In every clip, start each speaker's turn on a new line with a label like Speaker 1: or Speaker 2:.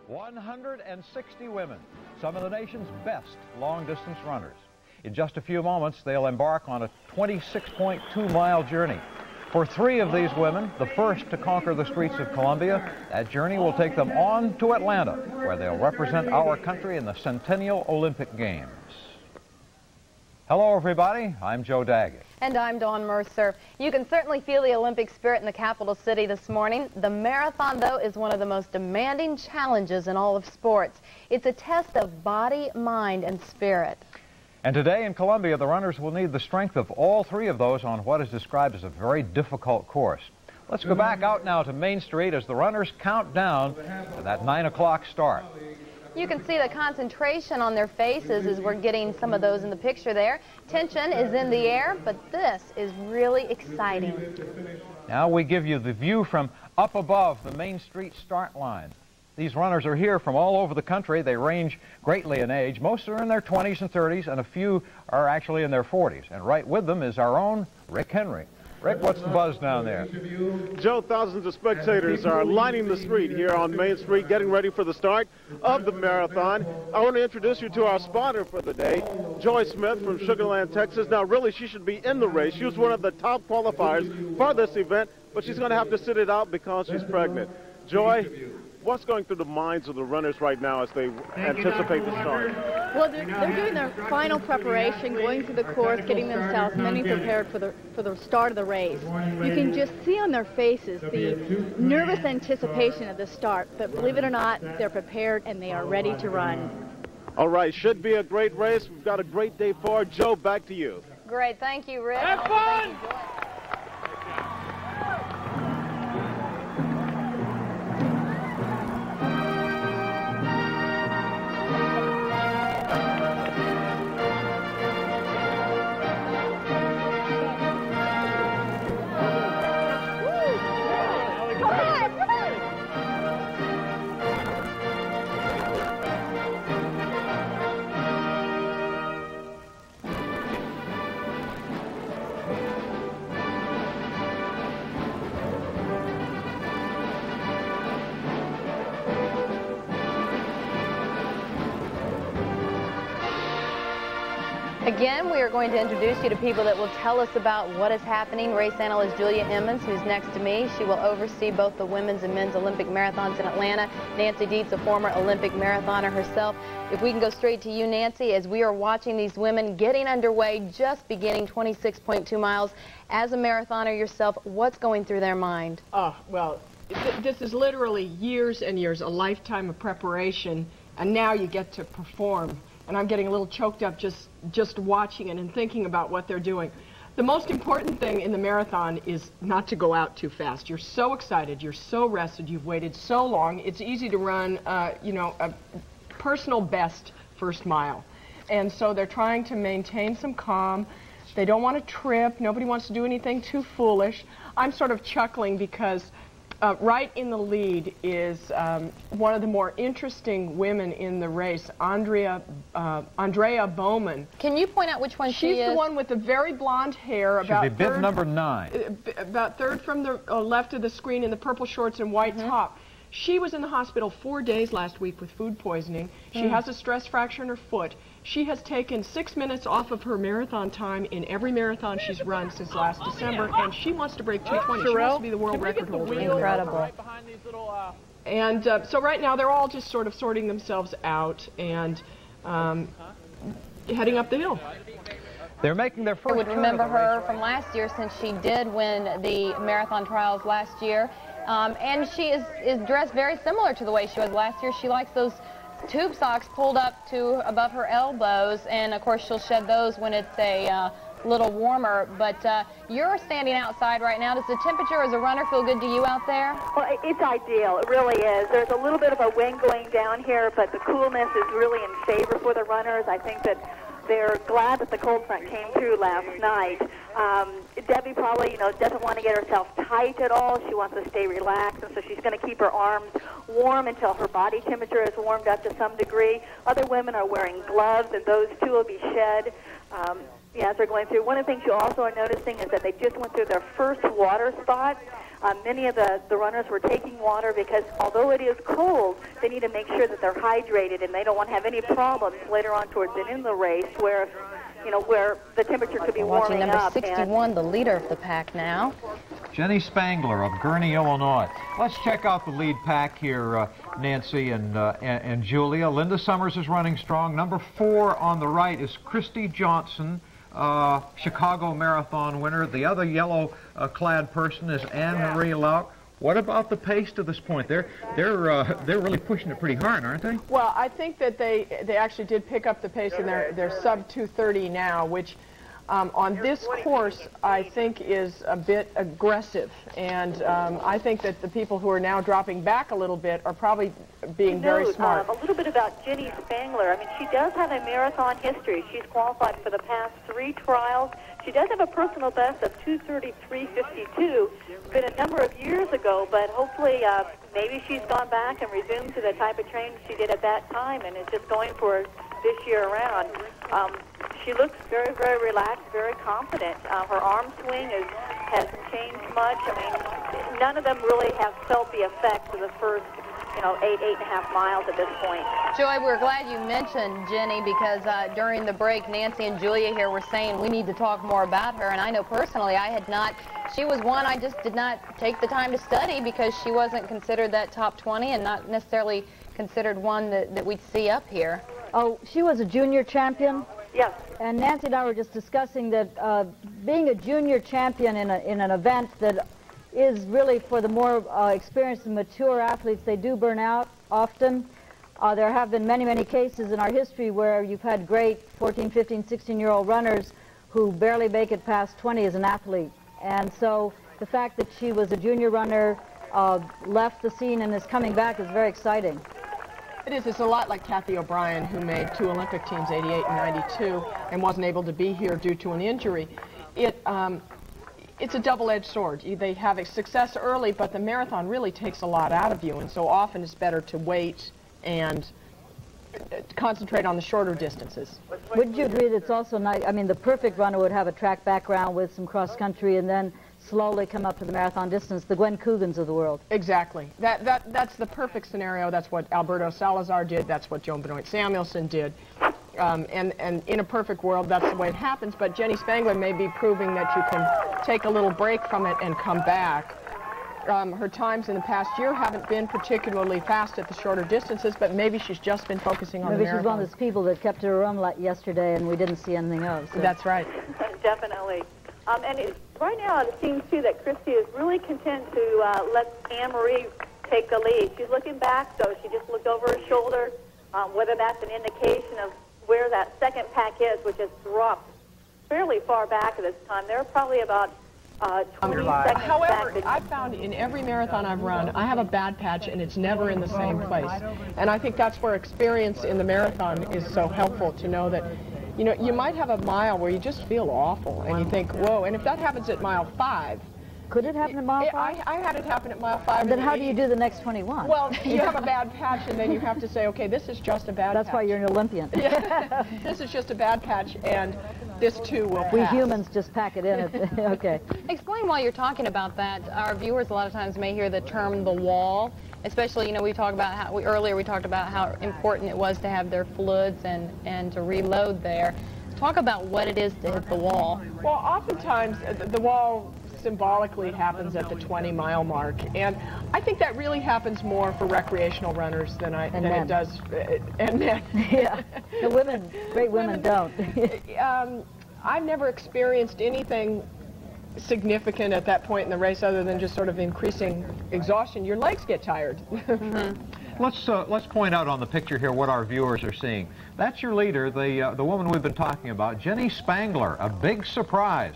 Speaker 1: 160 women, some of the nation's best long-distance runners. In just a few moments, they'll embark on a 26.2-mile journey. For 3 of these women, the first to conquer the streets of Columbia, that journey will take them on to Atlanta, where they'll represent our country in the Centennial Olympic Games. Hello, everybody. I'm Joe Daggett.
Speaker 2: And I'm Dawn Mercer. You can certainly feel the Olympic spirit in the capital city this morning. The marathon, though, is one of the most demanding challenges in all of sports. It's a test of body, mind, and spirit. And today in Columbia, the runners will need the strength of all 3 of those on what is described as a very difficult course. Let's go back out now to Main Street as the runners count down to that 9 o'clock start. You can see the concentration on their faces as we're getting some of those in the picture there. Tension is in the air, but this is really exciting. Now we give you the view from up above the Main Street start line. These runners are here from all over the country. They range greatly in age. Most are in their 20s and 30s, and a few are actually in their 40s. And right with them is our own Rick Henry. Rick, what's the buzz down there?
Speaker 3: Joe, thousands of spectators are lining the street here on Main Street, getting ready for the start of the marathon. I want to introduce you to our spotter for the day, Joy Smith from Sugar Land, Texas. Now, really, she should be in the race. She was one of the top qualifiers for this event, but she's going to have to sit it out because she's pregnant. Joy, what's going through the minds of the runners right now as they anticipate the start?
Speaker 4: Well, they're doing their final preparation, going through the course, getting themselves mentally prepared for the start of the race. You can just see on their faces the nervous anticipation of the start, but believe it or not, they're prepared and they are ready to run.
Speaker 3: All right, should be a great race. We've got a great day for it. Joe, back to you.
Speaker 2: Great, thank you, Rick.
Speaker 3: Have fun!
Speaker 2: Again, we are going to introduce you to people that will tell us about what is happening. Race analyst Julia Emmons, who's next to me. She will oversee both the women's and men's Olympic marathons in Atlanta. Nancy Dietz, a former Olympic marathoner herself. If we can go straight to you, Nancy, as we are watching these women getting underway, just beginning 26.2 miles. As a marathoner yourself, what's going through their mind?
Speaker 5: Well, this is literally years and years, a lifetime of preparation, and now you get to perform. And I'm getting a little choked up just watching it and thinking about what they're doing. The most important thing in the marathon is not to go out too fast. You're so excited, you're so rested, you've waited so long. It's easy to run, you know, a personal best first mile. And so they're trying to maintain some calm. They don't want to trip. Nobody wants to do anything too foolish. I'm sort of chuckling because right in the lead is one of the more interesting women in the race, Andrea Bowman.
Speaker 2: Can you point out which one she is?
Speaker 5: She's the one with the very blonde hair. About
Speaker 1: should be bib number 9.
Speaker 5: About third from the left of the screen in the purple shorts and white top. She was in the hospital 4 days last week with food poisoning. She has a stress fracture in her foot. She has taken 6 minutes off of her marathon time in every marathon she's run since last December, and she wants to break 2:20. She wants to be the world record holder.
Speaker 2: Incredible.
Speaker 5: And so right now they're all just sort of sorting themselves out and heading up the hill.
Speaker 1: They're making their first.
Speaker 2: I would remember her from last year since she did win the marathon trials last year. And she is dressed very similar to the way she was last year. She likes those tube socks pulled up to above her elbows, and of course she'll shed those when it's a little warmer. But you're standing outside right now. Does the temperature as a runner feel good to you out there?
Speaker 6: Well, it's ideal. It really is. There's a little bit of a wind going down here, but the coolness is really in favor for the runners. I think that they're glad that the cold front came through last night. Debbie probably, doesn't want to get herself tight at all. She wants to stay relaxed, and so she's going to keep her arms warm until her body temperature is warmed up to some degree. Other women are wearing gloves, and those too will be shed. Yeah, as they're going through. One of the things you also are noticing is that they just went through their first water spot. Many of the runners were taking water because although it is cold, they need to make sure that they're hydrated and they don't want to have any problems later on towards the end of the race where, where the temperature could be warming
Speaker 2: watching number
Speaker 6: up.
Speaker 2: 61, the leader of the pack now.
Speaker 1: Jenny Spangler of Gurnee, Illinois. Let's check out the lead pack here, Nancy and Julia. Linda Summers is running strong. Number 4 on the right is Christy Johnson, Chicago Marathon winner. The other yellow-clad person is Anne-Marie Lauk. What about the pace to this point? They're really pushing it pretty hard, aren't they?
Speaker 5: Well, I think that they actually did pick up the pace, and they're sub 2:30 now, which on this course I think is a bit aggressive, and I think that the people who are now dropping back a little bit are probably being very smart.
Speaker 6: A little bit about Jenny Spangler. I mean, she does have a marathon history. She's qualified for the past 3 trials. She does have a personal best of 2:33.52. Been a number of years ago, but hopefully maybe she's gone back and resumed to the type of training she did at that time and is just going for it this year around. She looks very, very relaxed, very confident. Her arm swing hasn't changed much. I mean, none of them really have felt the effects of the first 8.5 miles at this point.
Speaker 2: Joy, we're glad you mentioned Jenny because during the break, Nancy and Julia here were saying we need to talk more about her, and I know personally I had not. She was one I just did not take the time to study because she wasn't considered that top 20 and not necessarily considered one that we'd see up here.
Speaker 7: Oh, she was a junior champion?
Speaker 6: Yes.
Speaker 7: And Nancy and I were just discussing that being a junior champion in an event that is really for the more experienced and mature athletes, they do burn out often. There have been many, many cases in our history where you've had great 14, 15, 16-year-old runners who barely make it past 20 as an athlete. And so the fact that she was a junior runner, left the scene and is coming back is very exciting.
Speaker 5: It is. It's a lot like Kathy O'Brien, who made 2 Olympic teams, 88 and 92, and wasn't able to be here due to an injury. It's a double-edged sword. They have a success early, but the marathon really takes a lot out of you, and so often it's better to wait and concentrate on the shorter distances.
Speaker 7: Would you agree that it's also nice? I mean, the perfect runner would have a track background with some cross-country and then slowly come up to the marathon distance, the Gwen Coogans of the world.
Speaker 5: Exactly. That's the perfect scenario. That's what Alberto Salazar did. That's what Joan Benoit Samuelson did. And in a perfect world, that's the way it happens. But Jenny Spangler may be proving that you can take a little break from it and come back. Her times in the past year haven't been particularly fast at the shorter distances, but maybe she's just been focusing on the marathon.
Speaker 7: Maybe she's one of those people that kept her room like yesterday and we didn't see anything else. So.
Speaker 5: That's right.
Speaker 6: Definitely. Right now it seems, too, that Christy is really content to let Anne-Marie take the lead. She's looking back, so she just looked over her shoulder, whether that's an indication of where that second pack is, which has dropped fairly far back at this time. They're probably about 20 seconds
Speaker 5: However,
Speaker 6: back.
Speaker 5: I've found in every marathon I've run, I have a bad patch, and it's never in the same place. And I think that's where experience in the marathon is so helpful, to know that, you might have a mile where you just feel awful, and you think, whoa, and if that happens at mile 5,
Speaker 7: could it happen at mile 5?
Speaker 5: I had it happen at mile 5.
Speaker 7: And then how do you do the next 21?
Speaker 5: Well, you have a bad patch, and then you have to say, okay, this is just a bad patch.
Speaker 7: That's why you're an Olympian.
Speaker 5: Yeah. This is just a bad patch, and this too will pass.
Speaker 7: We humans just pack it in. Okay.
Speaker 2: Explain while you're talking about that. Our viewers a lot of times may hear the term the wall, especially, we talked about how earlier we talked about how important it was to have their fluids and to reload there. Talk about what it is to hit the wall.
Speaker 5: Well, oftentimes the wall symbolically happens at the 20-mile mark, and I think that really happens more for recreational runners than it does, and men.
Speaker 7: Yeah, the women, great women don't.
Speaker 5: I've never experienced anything significant at that point in the race other than just sort of increasing exhaustion. Your legs get tired.
Speaker 1: Let's point out on the picture here what our viewers are seeing. That's your leader, the woman we've been talking about, Jenny Spangler, a big surprise.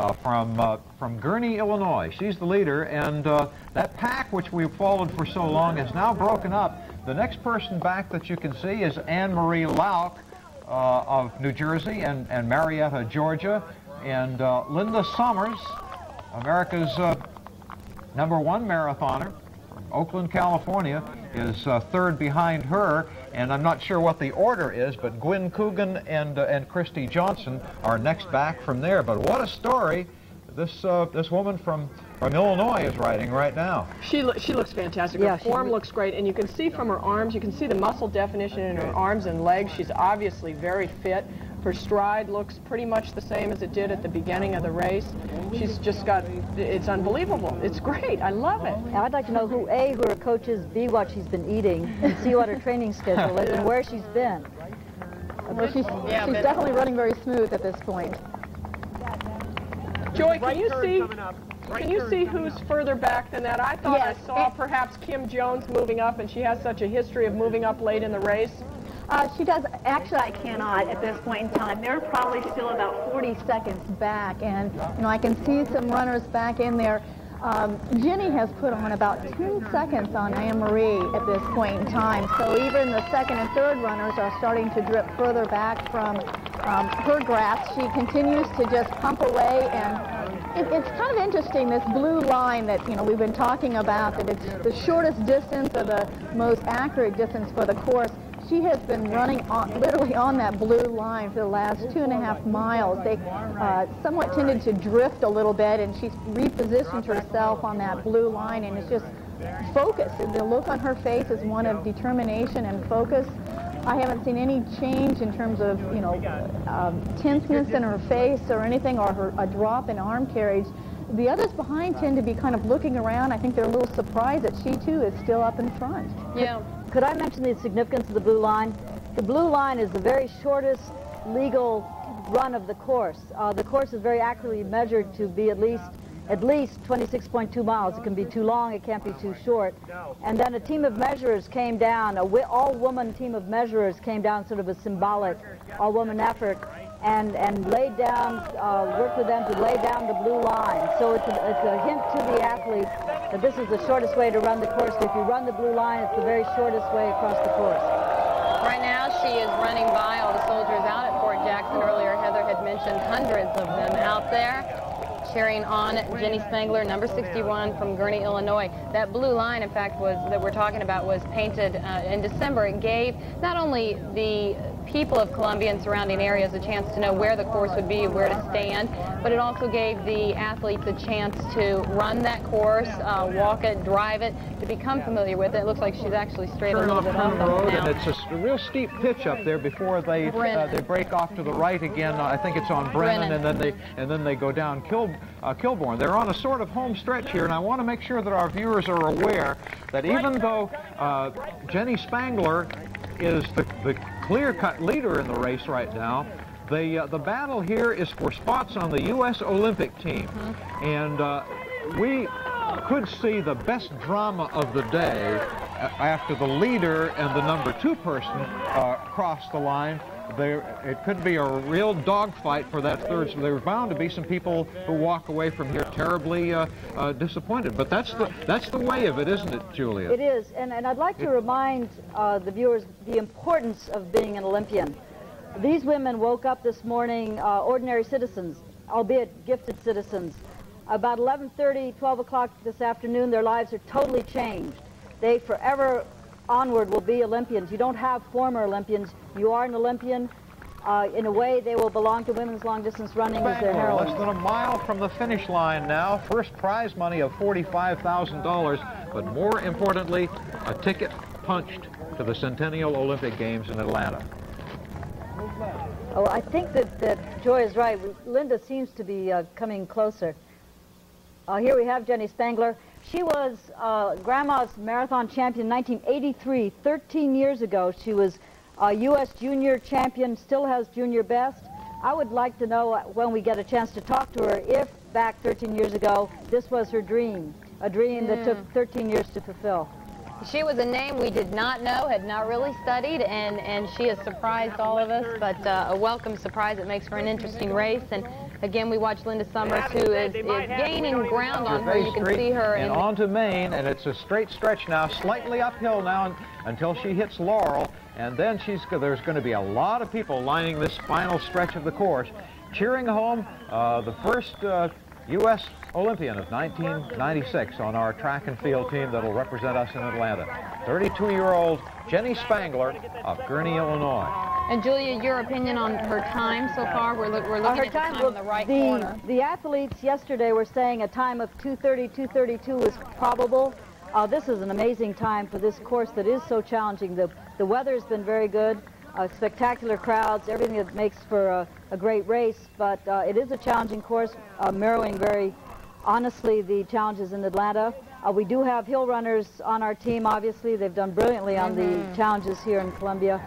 Speaker 1: From Gurnee, Illinois. She's the leader, and that pack, which we've followed for so long, is now broken up. The next person back that you can see is Anne-Marie Lauk of New Jersey and Marietta, Georgia, and Linda Summers, America's #1 marathoner, Oakland, California, is third behind her, and I'm not sure what the order is, but Gwen Coogan and Christy Johnson are next back from there. But what a story this woman from Illinois is riding right now.
Speaker 5: She looks fantastic. Her form looks great, and you can see from her arms, you can see the muscle definition in her arms and legs. She's obviously very fit. Her stride looks pretty much the same as it did at the beginning of the race. She's just got, it's unbelievable. It's great. I love it.
Speaker 7: I'd like to know who her coach is, B, what she's been eating, and C, what her training schedule is, and where she's been.
Speaker 4: Well, she's definitely running very smooth at this point.
Speaker 5: Joy, can you see who's further back than that? I thought I saw perhaps Kim Jones moving up, and she has such a history of moving up late in the race.
Speaker 6: She does. Actually, I cannot at this point in time. They're probably still about 40 seconds back, and I can see some runners back in there. Jenny has put on about 10 seconds on Anne-Marie at this point in time, so even the second and third runners are starting to drip further back from her grasp. She continues to just pump away, and it's kind of interesting, this blue line that we've been talking about, that it's the shortest distance or the most accurate distance for the course. She has been running literally on that blue line for the last 2.5 miles. They somewhat tended to drift a little bit, and she's repositioned herself on that blue line, and it's just focus. The look on her face is one of determination and focus. I haven't seen any change in terms of, tenseness in her face or anything, or a drop in arm carriage. The others behind tend to be kind of looking around. I think they're a little surprised that she, too, is still up in front.
Speaker 2: Yeah.
Speaker 7: Could I mention the significance of the blue line? The blue line is the very shortest legal run of the course. The course is very accurately measured to be at least 26.2 miles. It can be too long, it can't be too short. And then a team of measurers came down, all-woman team of measurers came down, sort of a symbolic all-woman effort, and laid down, worked with them to lay down the blue line. So it's a hint to the athletes that this is the shortest way to run the course. If you run the blue line, it's the very shortest way across the course.
Speaker 2: Right now, she is running by all the soldiers out at Fort Jackson. Earlier, Heather had mentioned hundreds of them out there cheering on Jenny Spangler, number 61 from Gurnee, Illinois. That blue line, in fact, that we're talking about was painted in December. It gave not only the people of Columbia and surrounding areas a chance to know where the course would be, where to stand, but it also gave the athletes a chance to run that course, walk it, drive it, to become familiar with it. It looks like she's actually straight a little bit up now.
Speaker 1: And it's a real steep pitch up there before they break off to the right again. I think it's on Brennan. and then they go down Kilbourne. They're on a sort of home stretch here, and I want to make sure that our viewers are aware that even though Jenny Spangler is the clear-cut leader in the race right now, the battle here is for spots on the U.S. Olympic team. And we could see the best drama of the day after the leader and the number 2 person cross the line. It could be a real dogfight for that third. So there's bound to be some people who walk away from here terribly disappointed. But that's the way of it, isn't it, Julia?
Speaker 7: It is, and I'd like to remind the viewers the importance of being an Olympian. These women woke up this morning ordinary citizens, albeit gifted citizens. About 11:30, 12 o'clock this afternoon, their lives are totally changed. They forever onward will be Olympians. You don't have former Olympians. You are an Olympian. In a way, they will belong to women's long-distance running as their heroines.
Speaker 1: Less than a mile from the finish line now. First prize money of $45,000, but more importantly, a ticket punched to the Centennial Olympic Games in Atlanta.
Speaker 7: Oh, I think that Joy is right. Linda seems to be coming closer. Here we have Jenny Spangler. She was Grandma's marathon champion in 1983, 13 years ago. She was a U.S. junior champion, still has junior best. I would like to know when we get a chance to talk to her if back 13 years ago this was her dream, a dream that took 13 years to fulfill.
Speaker 2: She was a name we did not know, had not really studied, and she has surprised all of us, but a welcome surprise. It makes for an interesting race. And again, we watch Linda Summers, who is gaining ground on her. You can see her.
Speaker 1: And on to Maine, and it's a straight stretch now, slightly uphill now until she hits Laurel, and then there's going to be a lot of people lining this final stretch of the course, cheering home the first U.S. Olympian of 1996 on our track and field team that'll represent us in Atlanta. 32-year-old Jenny Spangler of Gurnee, Illinois.
Speaker 2: And Julia, your opinion on her time so far? We're looking at the time on the right corner.
Speaker 7: The athletes yesterday were saying a time of 2:30, 2:32 was probable. This is an amazing time for this course that is so challenging. The weather's been very good, spectacular crowds, everything that makes for a great race, but it is a challenging course, mirroring very honestly the challenges in Atlanta. We do have hill runners on our team, obviously. They've done brilliantly on the challenges here in Columbia.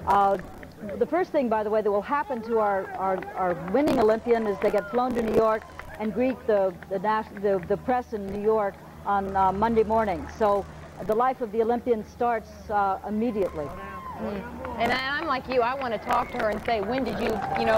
Speaker 7: The first thing, by the way, that will happen to our winning Olympian is they get flown to New York and greet the press in New York on Monday morning. So the life of the Olympian starts immediately.
Speaker 2: And I'm like you. I want to talk to her and say, when did you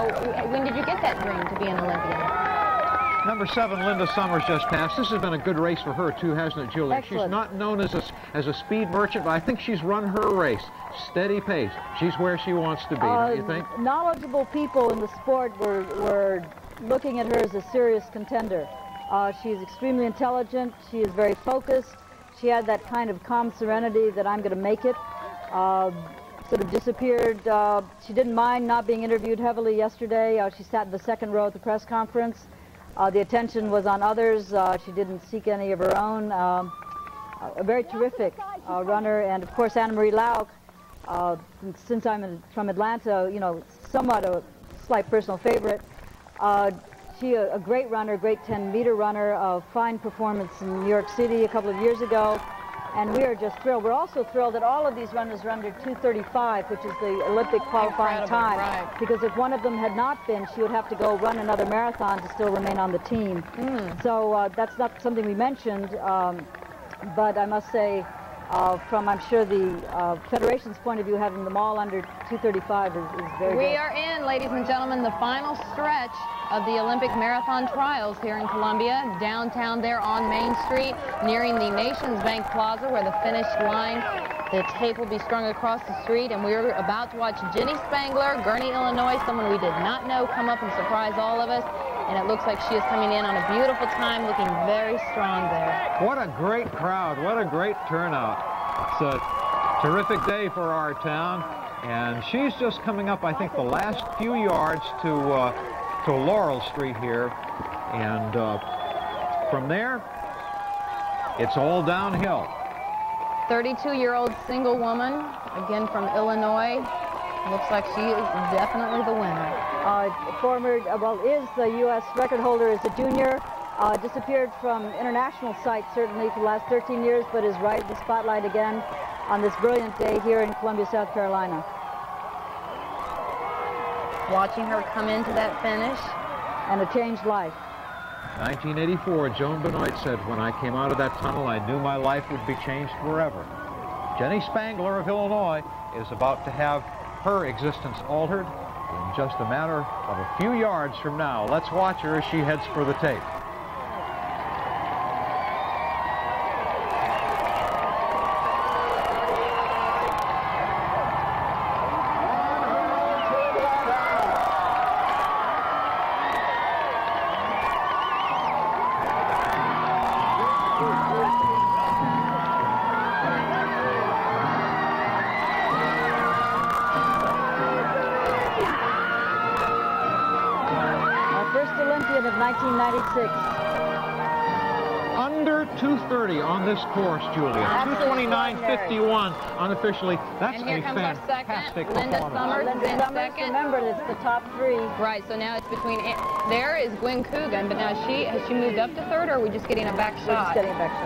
Speaker 2: get that dream to be an Olympian?
Speaker 1: Number 7, Linda Summers, just passed. This has been a good race for her, too, hasn't it, Julia?
Speaker 7: Excellent.
Speaker 1: She's not known as a speed merchant, but I think she's run her race. Steady pace. She's where she wants to be, don't you think?
Speaker 7: Knowledgeable people in the sport were looking at her as a serious contender. She's extremely intelligent. She is very focused. She had that kind of calm serenity that I'm going to make it. Sort of disappeared. She didn't mind not being interviewed heavily yesterday. She sat in the second row at the press conference. The attention was on others. She didn't seek any of her own. A very terrific runner, and of course Anna Marie Lauk. Since I'm from Atlanta, somewhat a slight personal favorite. She a great runner, great 10-meter runner, a fine performance in New York City a couple of years ago. And we are just thrilled. We're also thrilled that all of these runners are under 2:35, which is the Olympic qualifying time. Right. Because if one of them had not been, she would have to go run another marathon to still remain on the team. So that's not something we mentioned, but I must say, from I'm sure the Federation's point of view, having them all under 2:35 is very good.
Speaker 2: We are in, ladies and gentlemen, the final stretch of the Olympic Marathon Trials here in Columbia, downtown there on Main Street, nearing the Nations Bank Plaza where the finish line, the tape will be strung across the street, and we're about to watch Jenny Spangler, Gurnee, Illinois, someone we did not know, come up and surprise all of us. And it looks like she is coming in on a beautiful time, looking very strong there.
Speaker 1: What a great crowd. What a great turnout. It's a terrific day for our town. And she's just coming up, I think, the last few yards to Laurel Street here. And from there, it's all downhill.
Speaker 2: 32-year-old single woman, again from Illinois. Looks like she is definitely the winner.
Speaker 7: Is the U.S. record holder as a junior. Disappeared from international sight, certainly, for the last 13 years, but is right in the spotlight again on this brilliant day here in Columbia, South Carolina.
Speaker 2: Watching her come into that finish.
Speaker 7: And a changed life.
Speaker 1: 1984, Joan Benoit said, when I came out of that tunnel, I knew my life would be changed forever. Jenny Spangler of Illinois is about to have her existence altered in just a matter of a few yards from now. Let's watch her as she heads for the tape.
Speaker 7: Of 1996.
Speaker 1: Under 2:30 on this course, Julia. 2:29.51 unofficially. That's a fantastic
Speaker 2: Linda
Speaker 1: performance.
Speaker 2: Summers is in second.
Speaker 7: Remember, it's the top three.
Speaker 2: Right, so now it's between, there is Gwen Coogan, but now has she moved up to third, or are we just getting a back shot?
Speaker 7: We're just getting a back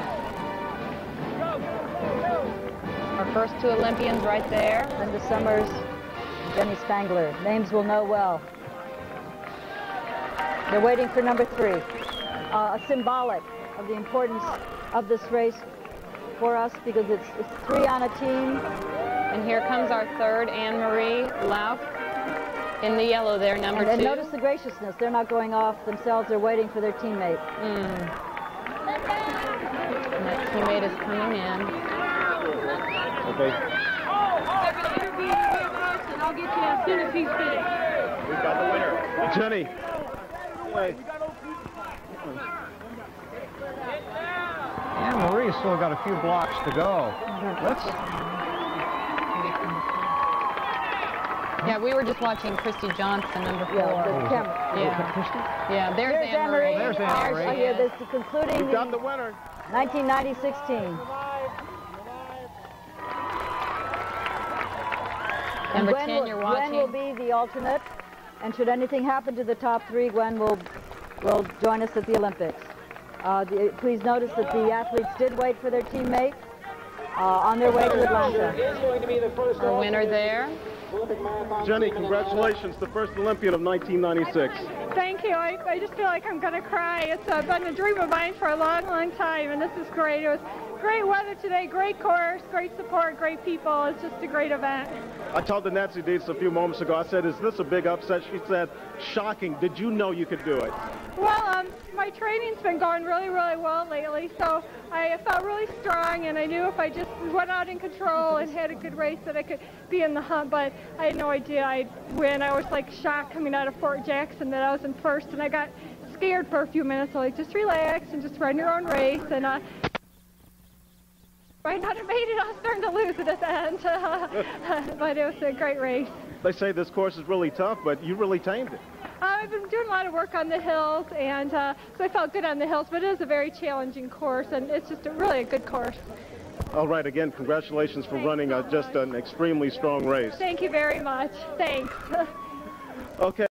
Speaker 7: shot.
Speaker 2: Our first two Olympians right there.
Speaker 7: Linda Summers, Jenny Spangler. Names we'll know well. They're waiting for number 3. Symbolic of the importance of this race for us, because it's 3 on a team.
Speaker 2: And here comes our third, Anne Marie Lauk, in the yellow there, number 2.
Speaker 7: And notice the graciousness. They're not going off themselves. They're waiting for their teammate.
Speaker 2: And that teammate is coming in.
Speaker 3: Okay.
Speaker 8: I'll get you as soon as he's finished.
Speaker 3: We've got the winner. Jenny.
Speaker 1: Anne Marie's still got a few blocks to go.
Speaker 2: Yeah, we were just watching Christy Johnson, number 4.
Speaker 7: Yeah, the camera.
Speaker 2: Yeah, there's Anne Marie.
Speaker 1: Oh, there's Anne Marie.
Speaker 7: Yeah, this is concluding
Speaker 3: We've got the winner.
Speaker 7: 1990-16.
Speaker 2: Number 10, you're watching.
Speaker 7: Gwen will be the alternate, and should anything happen to the top 3, Gwen will join us at the Olympics. Please notice that the athletes did wait for their teammate on their way to Atlanta.
Speaker 2: Our winner there.
Speaker 3: Jenny, congratulations, the first Olympian of 1996.
Speaker 8: Thank you. I just feel like I'm going to cry. It's been a dream of mine for a long, long time, and this is great. It was great weather today, great course, great support, great people. It's just a great event.
Speaker 3: I told the Nancy Dietz a few moments ago, I said, is this a big upset? She said, shocking. Did you know you could do it?
Speaker 8: Well, my training's been going really, really well lately, so I felt really strong, and I knew if I just went out in control and had a good race that I could be in the hunt, but I had no idea I'd win. I was like shocked coming out of Fort Jackson that I was in first, and I got scared for a few minutes, so like just relax and just run your own race, and might not have made it. I was starting to lose it at the end, but it was a great race.
Speaker 3: They say this course is really tough, but you really tamed it.
Speaker 8: I've been doing a lot of work on the hills, and so I felt good on the hills, but it is a very challenging course, and it's just really a good course.
Speaker 3: All right, again, congratulations for running just an extremely strong race.
Speaker 8: Thank you very much. Thanks.
Speaker 3: Okay.